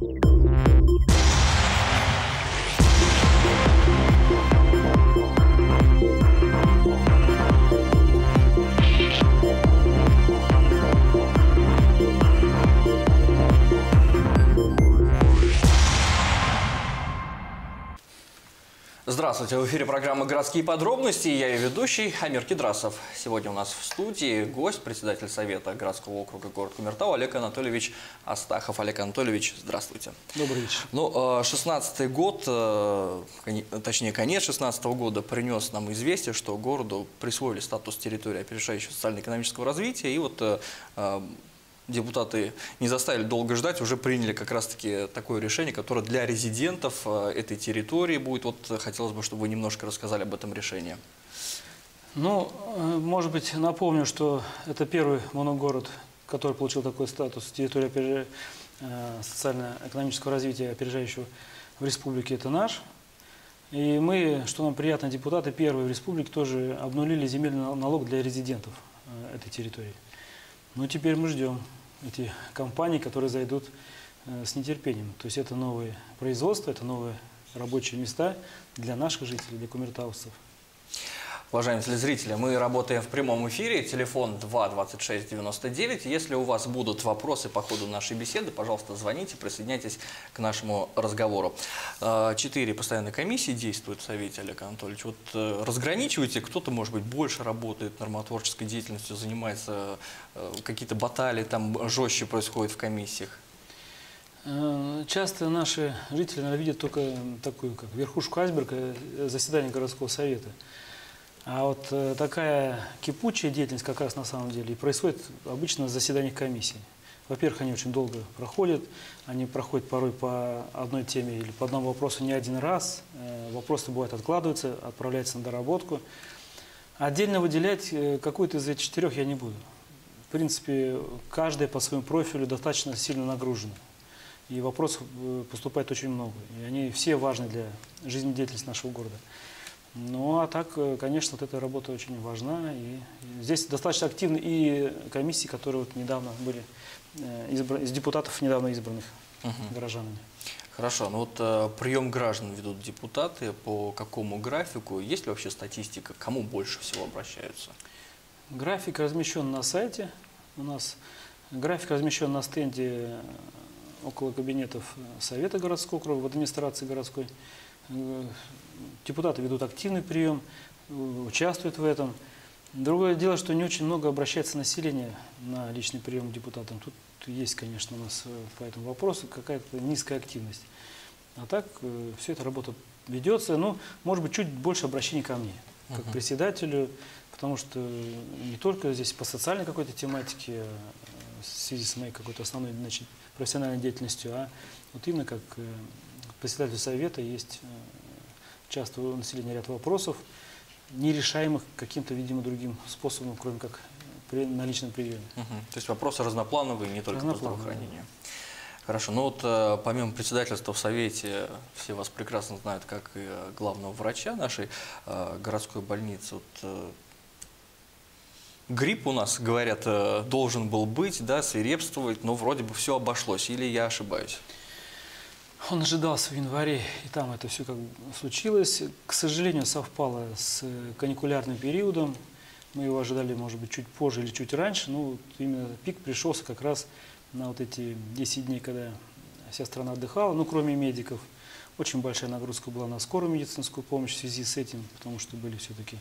Здравствуйте, в эфире программа «Городские подробности». Я ее ведущий Амир Кедрасов. Сегодня у нас в студии гость, председатель Совета городского округа город Кумертау Олег Анатольевич Астахов. Олег Анатольевич, здравствуйте. Добрый вечер. Ну, 16-й год, точнее, конец 16-го года принес нам известие, что городу присвоили статус территории опережающего социально-экономического развития. И вот депутаты не заставили долго ждать, уже приняли как раз-таки такое решение, которое для резидентов этой территории будет. Вот хотелось бы, чтобы вы немножко рассказали об этом решении. Ну, может быть, напомню, что это первый моногород, который получил такой статус территории социально-экономического развития, опережающего в республике, это наш. И мы, что нам приятно, депутаты первые в республике тоже обнулили земельный налог для резидентов этой территории. Ну, теперь мы ждем эти компании, которые зайдут с нетерпением. То есть это новые производства, это новые рабочие места для наших жителей, для кумертаусцев. Уважаемые телезрители, мы работаем в прямом эфире. Телефон 22699. Если у вас будут вопросы по ходу нашей беседы, пожалуйста, звоните, присоединяйтесь к нашему разговору. 4 постоянные комиссии действуют в Совете, Олег Анатольевич. Вот разграничиваете, кто-то, может быть, больше работает нормотворческой деятельностью, занимается, какие-то баталии там жестче происходят в комиссиях? Часто наши жители, наверное, видят только такую, как верхушку айсберга, заседание городского совета. А вот такая кипучая деятельность как раз на самом деле и происходит обычно на заседаниях комиссий. Во-первых, они очень долго проходят, они проходят порой по одной теме или по одному вопросу не один раз. Вопросы бывают откладываются, отправляются на доработку. Отдельно выделять какую-то из этих 4 я не буду. В принципе, каждая по своему профилю достаточно сильно нагружена. И вопросов поступает очень много. И они все важны для жизнедеятельности нашего города. Ну, а так, конечно, вот эта работа очень важна. И здесь достаточно активны и комиссии, которые вот недавно были из депутатов, недавно избранных горожанами. Хорошо, ну вот прием граждан ведут депутаты. По какому графику? Есть ли вообще статистика, кому больше всего обращаются? График размещен на сайте. У нас график размещен на стенде около кабинетов Совета городского округа, в администрации городской. Депутаты ведут активный прием, участвуют в этом. Другое дело, что не очень много обращается население на личный прием к депутатам. Тут есть, конечно, у нас по этому вопросу какая-то низкая активность. А так, все эта работа ведется. Ну, может быть, чуть больше обращений ко мне, как председателю, потому что не только здесь по социальной какой-то тематике, в связи с моей какой-то основной, значит, профессиональной деятельностью, а вот именно как председателю совета есть часто у населения ряд вопросов, нерешаемых каким-то, видимо, другим способом, кроме как на личном приеме. То есть вопросы разноплановые, не только по здравоохранению. Хорошо. Ну вот помимо председательства в Совете, все вас прекрасно знают как и главного врача нашей городской больницы. Вот, грипп у нас, говорят, должен был быть, да, свирепствовать, но вроде бы все обошлось. Или я ошибаюсь? Он ожидался в январе, и там это все как бы случилось. К сожалению, совпало с каникулярным периодом. Мы его ожидали, может быть, чуть позже или чуть раньше. Но именно пик пришелся как раз на вот эти 10 дней, когда вся страна отдыхала, ну, кроме медиков. Очень большая нагрузка была на скорую медицинскую помощь в связи с этим, потому что были все-таки...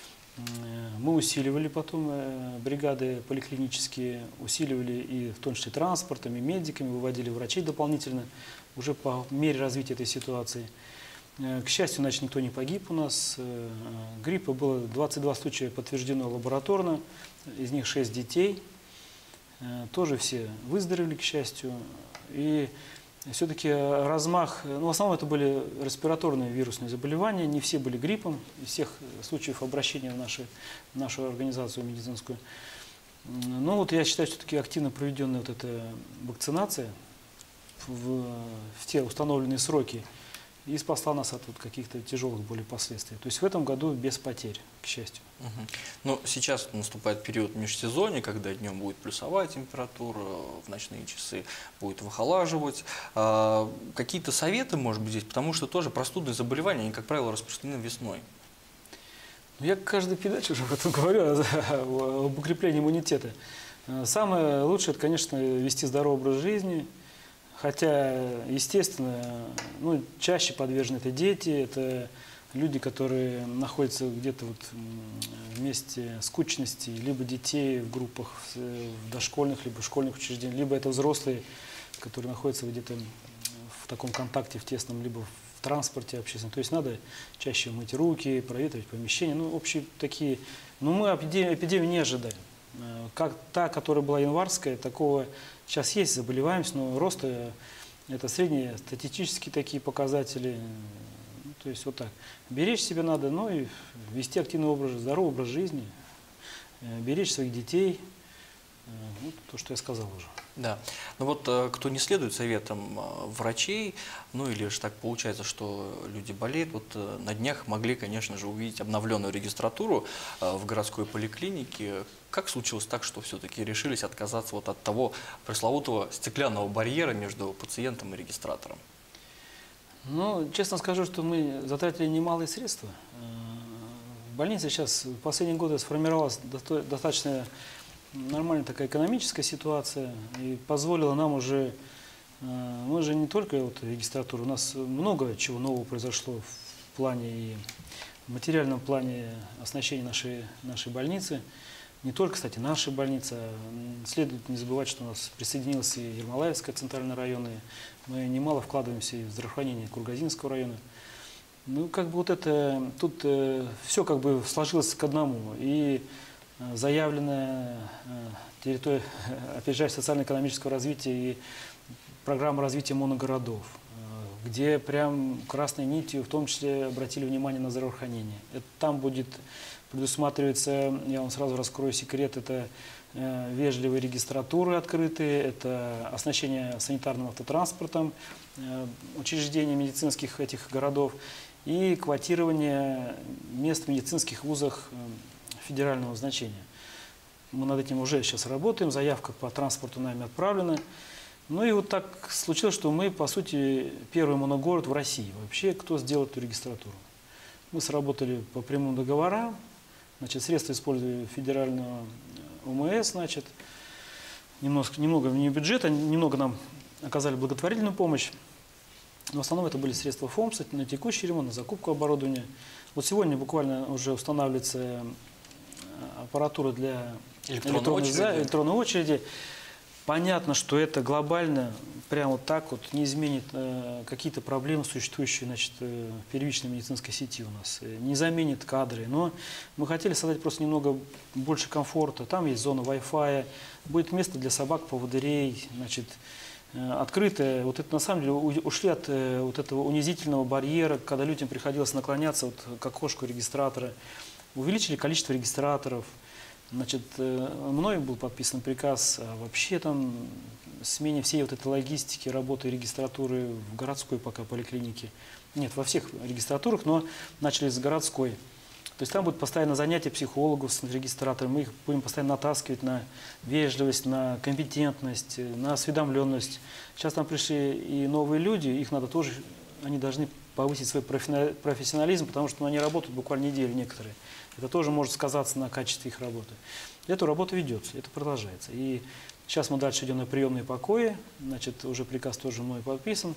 Мы усиливали потом бригады поликлинические, усиливали и в том числе транспортом, и медиками, выводили врачей дополнительно, уже по мере развития этой ситуации. К счастью, значит, никто не погиб у нас. Гриппа было 22 случая подтверждено лабораторно, из них 6 детей. Тоже все выздоровели, к счастью. И все-таки размах, ну, в основном это были респираторные вирусные заболевания, не все были гриппом, из всех случаев обращения в нашу организацию медицинскую. Но вот я считаю, все-таки активно проведенная вот эта вакцинация в те установленные сроки и спасла нас от вот каких-то тяжелых более последствий. То есть в этом году без потерь, к счастью. Мгм. Ну, сейчас наступает период межсезонья, когда днем будет плюсовая температура, в ночные часы будет выхолаживать. Какие-то советы, может быть, здесь? Потому что тоже простудные заболевания, они, как правило, распространены весной. Ну, я каждой передаче уже об этом говорю, об укреплении иммунитета. Самое лучшее, это, конечно, вести здоровый образ жизни. Хотя, естественно, ну, чаще подвержены это дети, это люди, которые находятся где-то вот в месте скучности, либо детей в группах в дошкольных, либо школьных учреждениях, либо это взрослые, которые находятся где-то в таком контакте, в тесном, либо в транспорте общественном. То есть надо чаще мыть руки, проветривать помещение. Ну, общие такие. Но мы эпидемию не ожидаем. Как та, которая была январская, такого сейчас есть заболеваемость, но рост это средние статистические такие показатели. Ну, то есть вот так. Беречь себя надо, но и вести активный образ, здоровый образ жизни, беречь своих детей. Вот то, что я сказал уже. Да. Но вот кто не следует советам врачей, ну или же так получается, что люди болеют, вот на днях могли, конечно же, увидеть обновленную регистратуру в городской поликлинике. Как случилось так, что все-таки решились отказаться вот от того пресловутого стеклянного барьера между пациентом и регистратором? Ну, честно скажу, что мы затратили немалые средства. В больнице сейчас в последние годы сформировалась достаточно нормальная такая экономическая ситуация и позволила нам уже, мы же не только вот регистратура, у нас много чего нового произошло в плане и в материальном плане оснащения нашей больницы. Не только, кстати, наша больница. Следует не забывать, что у нас присоединилась и Ермолаевская центральная район, и мы немало вкладываемся и в здравоохранение Кургазинского района. Ну, как бы вот это, тут все как бы сложилось к одному. И заявленная территория опережающего социально-экономического развития и программа развития моногородов, где прям красной нитью, в том числе, обратили внимание на здравоохранение. Это там будет предусматриваться, я вам сразу раскрою секрет, это вежливые регистратуры открытые, это оснащение санитарным автотранспортом учреждений медицинских этих городов и квотирование мест в медицинских вузах федерального значения. Мы над этим уже сейчас работаем, заявка по транспорту нами отправлена. Ну и вот так случилось, что мы, по сути, первый моногород в России вообще, кто сделал эту регистратуру. Мы сработали по прямым договорам, значит, средства использовали федерального ОМС, значит, немного не бюджета, немного нам оказали благотворительную помощь. Но в основном это были средства ФОМСа на текущий ремонт, на закупку оборудования. Вот сегодня буквально уже устанавливается аппаратура для электронной очереди. Понятно, что это глобально, прямо вот так вот, не изменит какие-то проблемы, существующие, значит, в первичной медицинской сети у нас, не заменит кадры. Но мы хотели создать просто немного больше комфорта. Там есть зона Wi-Fi, будет место для собак, поводырей, значит, открытое. Вот это на самом деле ушли от вот этого унизительного барьера, когда людям приходилось наклоняться вот к окошку регистратора. Увеличили количество регистраторов. Значит, мной был подписан приказ о вообще там смене всей вот этой логистики работы регистратуры в городской пока поликлинике. Нет, во всех регистратурах, но начали с городской. То есть там будут постоянно занятия психологов с регистратором, мы их будем постоянно натаскивать на вежливость, на компетентность, на осведомленность. Сейчас там пришли и новые люди, их надо тоже, они должны повысить свой профессионализм, потому что они работают буквально неделю некоторые. Это тоже может сказаться на качестве их работы. Эта работа ведется, это продолжается. И сейчас мы дальше идем на приемные покои, значит, уже приказ тоже мной подписан.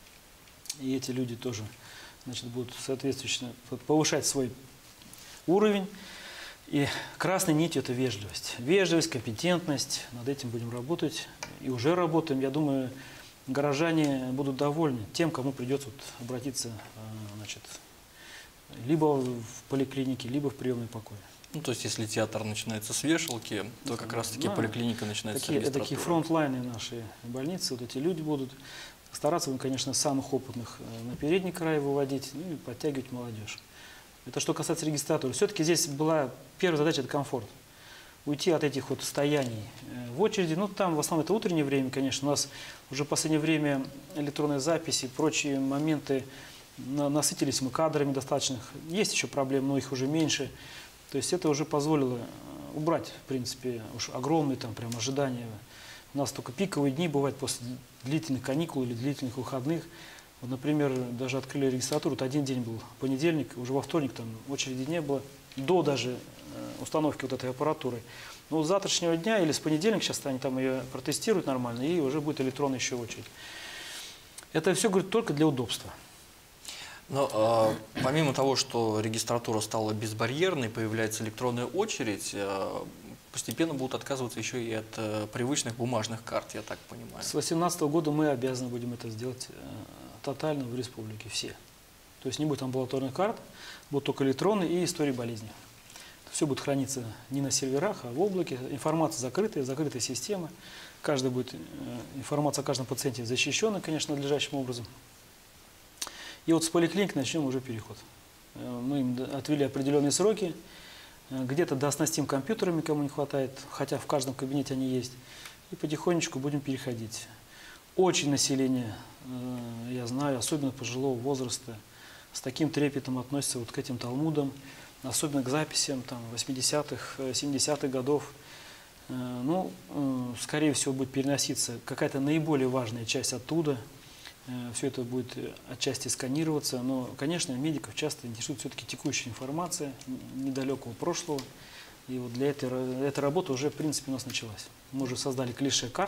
И эти люди тоже, значит, будут соответствующе повышать свой уровень. И красной нитью это вежливость. Вежливость, компетентность, над этим будем работать. И уже работаем. Я думаю, горожане будут довольны тем, кому придется вот обратиться, значит, либо в поликлинике, либо в приемный покой. Ну, то есть, если театр начинается с вешалки, то как раз-таки поликлиника начинается с регистратуры. Такие фронтлайны нашей больницы, вот эти люди будут стараться, конечно, самых опытных на передний край выводить, ну и подтягивать молодежь. Это что касается регистратуры. Все-таки здесь была первая задача – это комфорт. Уйти от этих вот стояний в очереди. Ну, там в основном это утреннее время, конечно. У нас уже в последнее время электронные записи, прочие моменты насытились мы кадрами достаточно. Есть еще проблемы, но их уже меньше. То есть это уже позволило убрать, в принципе, уж огромные там прям ожидания. У нас только пиковые дни бывают после длительных каникул или длительных выходных. Вот, например, даже открыли регистратуру, вот один день был понедельник, уже во вторник там очереди не было, до даже установки вот этой аппаратуры. Но с завтрашнего дня или с понедельника сейчас они там ее протестируют нормально, и уже будет электронная еще очередь. Это все, говорит, только для удобства. Но помимо того, что регистратура стала безбарьерной, появляется электронная очередь, постепенно будут отказываться еще и от привычных бумажных карт, я так понимаю. С 2018 года мы обязаны будем это сделать тотально в республике, все. То есть не будет амбулаторных карт, будут только электронные и истории болезни. Все будет храниться не на серверах, а в облаке. Информация закрытая система. Информация о каждом пациенте защищена, конечно, надлежащим образом. И вот с поликлиник начнем уже переход. Мы им отвели определенные сроки. Где-то дооснастим компьютерами, кому не хватает, хотя в каждом кабинете они есть. И потихонечку будем переходить. Очень население, я знаю, особенно пожилого возраста, с таким трепетом относится вот к этим талмудам, особенно к записям там, 80-х, 70-х годов. Ну, скорее всего, будет переноситься какая-то наиболее важная часть оттуда. Все это будет отчасти сканироваться, но, конечно, медиков часто интересует все-таки текущая информация недалекого прошлого. И вот для эта работа уже, в принципе, у нас началась. Мы уже создали клише карт,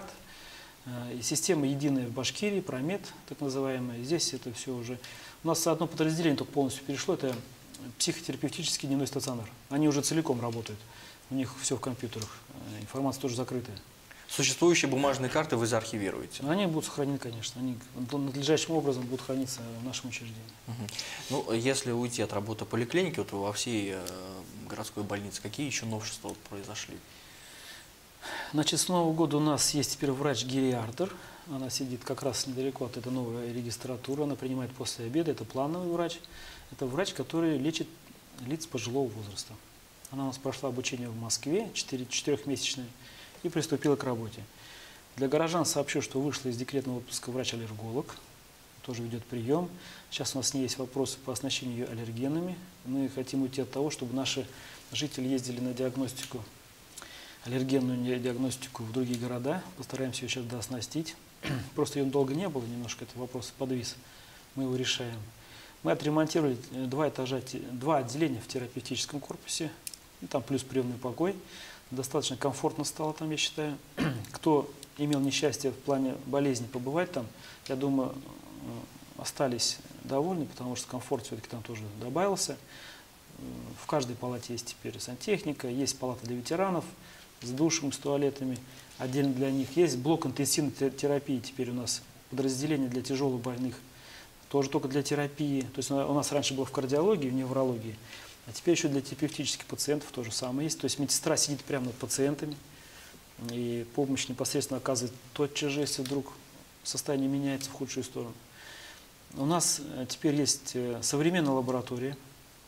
и система единая в Башкирии, Промет, так называемая. Здесь это все уже... У нас одно подразделение только полностью перешло, это психотерапевтический дневной стационар. Они уже целиком работают, у них все в компьютерах, информация тоже закрытая. Существующие бумажные карты вы заархивируете? Они будут сохранены, конечно. Они надлежащим образом будут храниться в нашем учреждении. Ну, если уйти от работы поликлиники, вот во всей городской больнице, какие еще новшества произошли? Значит, с Нового года у нас есть теперь врач-гериатр. Она сидит как раз недалеко от этой новой регистратуры. Она принимает после обеда. Это плановый врач. Это врач, который лечит лиц пожилого возраста. Она у нас прошла обучение в Москве, 4-месячное. И приступила к работе. Для горожан сообщу, что вышла из декретного отпуска врач-аллерголог, тоже ведет прием. Сейчас у нас с ней есть вопросы по оснащению ее аллергенами. Мы хотим уйти от того, чтобы наши жители ездили на диагностику, аллергенную диагностику в другие города. Постараемся ее сейчас дооснастить. Просто ее долго не было, немножко этот вопрос подвис. Мы его решаем. Мы отремонтировали 2 отделения в терапевтическом корпусе. И там плюс приемный покой. Достаточно комфортно стало там, я считаю. Кто имел несчастье в плане болезни побывать там, я думаю, остались довольны, потому что комфорт все-таки там тоже добавился. В каждой палате есть теперь сантехника, есть палата для ветеранов с душем, с туалетами, отдельно для них. Есть блок интенсивной терапии, теперь у нас подразделение для тяжелых больных, тоже только для терапии. То есть у нас раньше было в кардиологии, в неврологии. А теперь еще для терапевтических пациентов то же самое есть. То есть медсестра сидит прямо над пациентами и помощь непосредственно оказывает тотчас же, если вдруг состояние меняется в худшую сторону. У нас теперь есть современная лаборатория.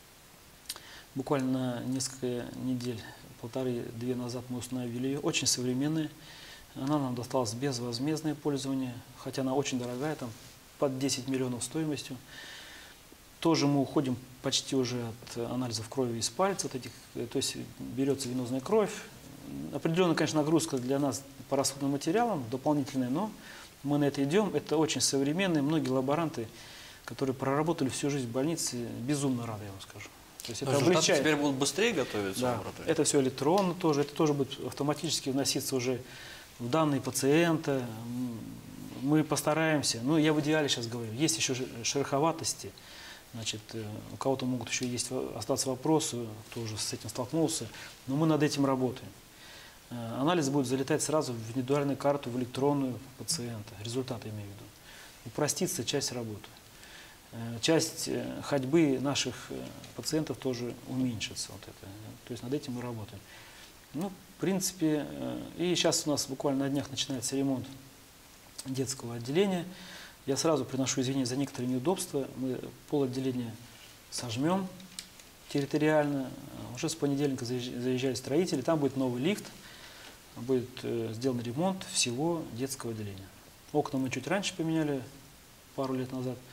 Буквально несколько недель, 1,5-2 назад мы установили ее. Очень современная. Она нам досталась безвозмездное пользование, хотя она очень дорогая, там под 10 миллионов стоимостью. Тоже мы уходим почти уже от анализов крови из пальца, то есть берется венозная кровь. Определенная, конечно, нагрузка для нас по расходным материалам, дополнительная, но мы на это идем. Это очень современные, многие лаборанты, которые проработали всю жизнь в больнице, безумно рады, я вам скажу. То есть это облегчает. Теперь будут быстрее готовиться? Да, это все электронно тоже, это тоже будет автоматически вноситься уже в данные пациента. Мы постараемся, ну я в идеале сейчас говорю, есть еще шероховатости. Значит, у кого-то могут еще остаться вопросы, кто уже с этим столкнулся, но мы над этим работаем. Анализ будет залетать сразу в индивидуальную карту, в электронную пациента, результаты имею в виду. Упростится часть работы. Часть ходьбы наших пациентов тоже уменьшится. Вот это. То есть над этим мы работаем. Ну, в принципе, и сейчас у нас буквально на днях начинается ремонт детского отделения. Я сразу приношу извинения за некоторые неудобства. Мы полотделения сожмем территориально. Уже с понедельника заезжали строители. Там будет новый лифт. Будет сделан ремонт всего детского отделения. Окна мы чуть раньше поменяли, пару лет назад.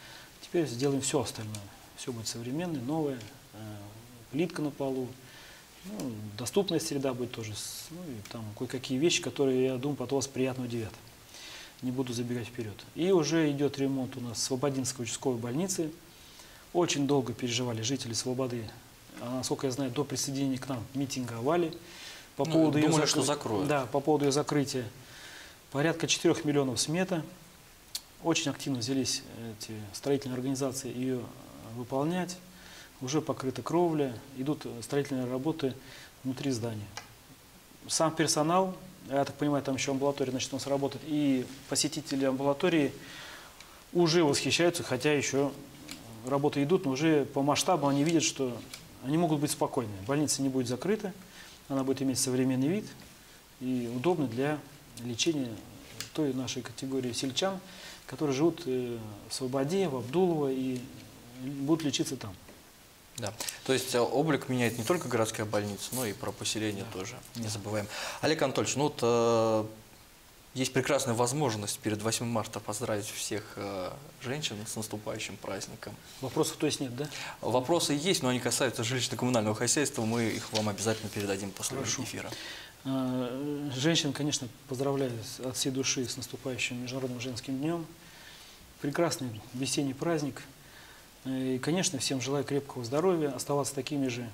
Теперь сделаем все остальное. Все будет современное, новое, плитка на полу, ну, доступная среда будет тоже, ну, и там кое-какие вещи, которые, я думаю, от вас приятно удивят. Не буду забегать вперед. И уже идет ремонт у нас Слободинской участковой больницы. Очень долго переживали жители Слободы, насколько я знаю, до присоединения к нам митинговали по поводу думали, ее что закроют. Да, по поводу ее закрытия. Порядка 4 миллионов смета. Очень активно взялись эти строительные организации ее выполнять. Уже покрыта кровля, идут строительные работы внутри здания. Сам персонал, я так понимаю, там еще амбулатория, значит, у нас работает, и посетители амбулатории уже восхищаются, хотя еще работы идут, но уже по масштабу они видят, что они могут быть спокойны. Больница не будет закрыта, она будет иметь современный вид и удобна для лечения той нашей категории сельчан, которые живут в Слободе, в Абдулово и будут лечиться там. Да. То есть облик меняет не только городская больница, но и про поселение тоже, не забываем. Олег Анатольевич, ну вот есть прекрасная возможность перед 8 марта поздравить всех женщин с наступающим праздником. Вопросов то есть нет, да? Вопросы есть, но они касаются жилищно-коммунального хозяйства, мы их вам обязательно передадим после эфира. Женщин, конечно, поздравляю от всей души с наступающим Международным женским днем. Прекрасный весенний праздник. И, конечно, всем желаю крепкого здоровья, оставаться такими же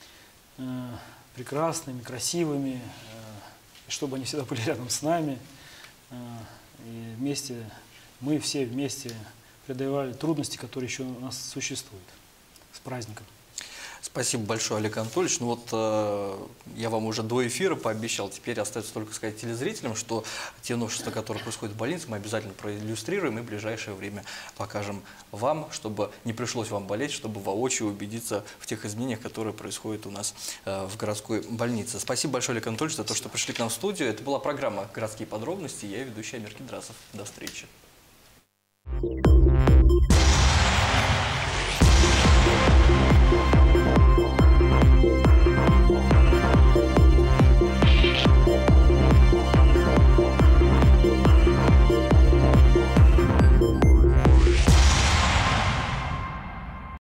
прекрасными, красивыми, чтобы они всегда были рядом с нами. И вместе, мы все вместе преодолевали трудности, которые еще у нас существуют. С праздником. Спасибо большое, Олег Анатольевич. Ну вот я вам уже до эфира пообещал, теперь остается только сказать телезрителям, что те новшества, которые происходят в больнице, мы обязательно проиллюстрируем и в ближайшее время покажем вам, чтобы не пришлось вам болеть, чтобы воочию убедиться в тех изменениях, которые происходят у нас в городской больнице. Спасибо большое, Олег Анатольевич, за то, что пришли к нам в студию. Это была программа «Городские подробности». Я ведущий Амир Кедрасов. До встречи.